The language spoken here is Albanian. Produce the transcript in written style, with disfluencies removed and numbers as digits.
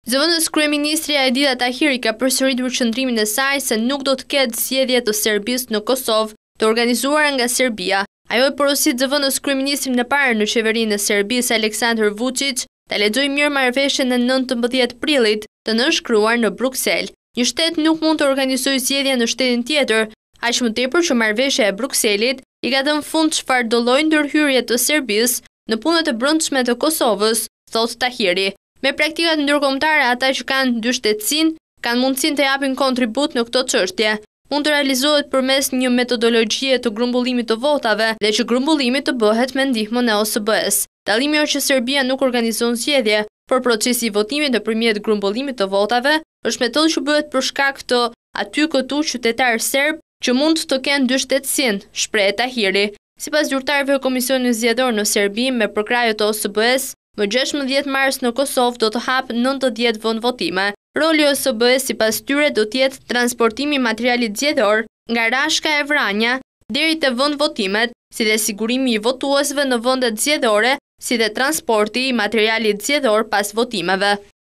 Zëvendës kryeministri Aidita Tahiri ka përsëritur qëndrimin e saj se nuk do të ketë zgjedhje të Serbisë në Kosovë të organizuara nga Serbia. Ajo e porosit zëvendës kryeministrin e parë në qeverinë e Serbisë Aleksandar Vučić ta lexojë mirëmarrëveshjen e 19 prillit të nënshkruar në Bruksel. Një shtet nuk mund të organizojë zgjedhje në shtetin tjetër, aq më tepër që marrëveshja e Brukselit i ka dhënë fund çfarëdo lloj ndërhyrje të Serbisë në punët e brendshme të Kosovës, thot Tahiri. Me praktikat ndërkombëtare, ata që kanë dy shtetësinë kanë mundësinë të japin kontribut në këtë çështje. Mund të realizohet përmes një metodologjie të grumbullimit të votave dhe që grumbullimi të bëhet me ndihmën e OSBE-s. Dallimi është që Serbia nuk organizon zgjedhje, por procesi i votimit nëpërmjet grumbullimit të votave është metodë që bëhet për shkak të aty këtu qytetarë serb që mund të kenë dy shtetësinë, shpreh Tahiri. Sipas zyrtarëve e Komisionit Zgjedhor në Serbi me përkrahje të OSBE-s, më 16 mars në Kosovë do të hap 90 vend votime. Roli i OSBE-s sipas tyre do të jetë transportimi i materialit zgjedhor nga Rashka e Vranja deri te vend votimet, si dhe sigurimi i votuesve në vendet zgjedhore, si dhe transporti i materialit zgjedhor pas votimeve.